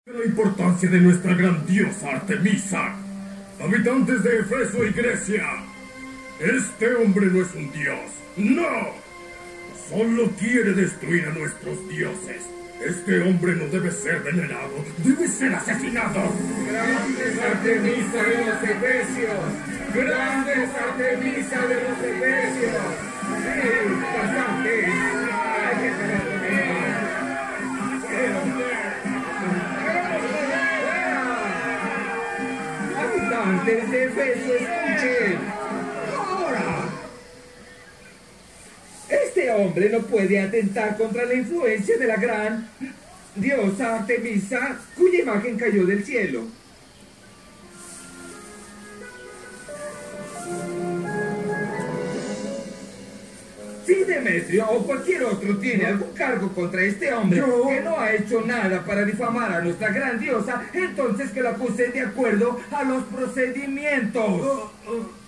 La importancia de nuestra gran diosa Artemisa. Habitantes de Efeso y Grecia, este hombre no es un dios. ¡No! Solo quiere destruir a nuestros dioses. Este hombre no debe ser venerado, debe ser asesinado. Grandes Artemisa de los Efesios. Grandes Artemisa de los Efesios. Sí, bastante. Hay que parar con él. Habitantes de Efeso, escuchen. Ahora. Este hombre no puede atentar contra la influencia de la gran diosa Artemisa, cuya imagen cayó del cielo. Si Demetrio o cualquier otro tiene algún cargo contra este hombre que no ha hecho nada para difamar a nuestra gran diosa, entonces que lo acusen de acuerdo a los procedimientos.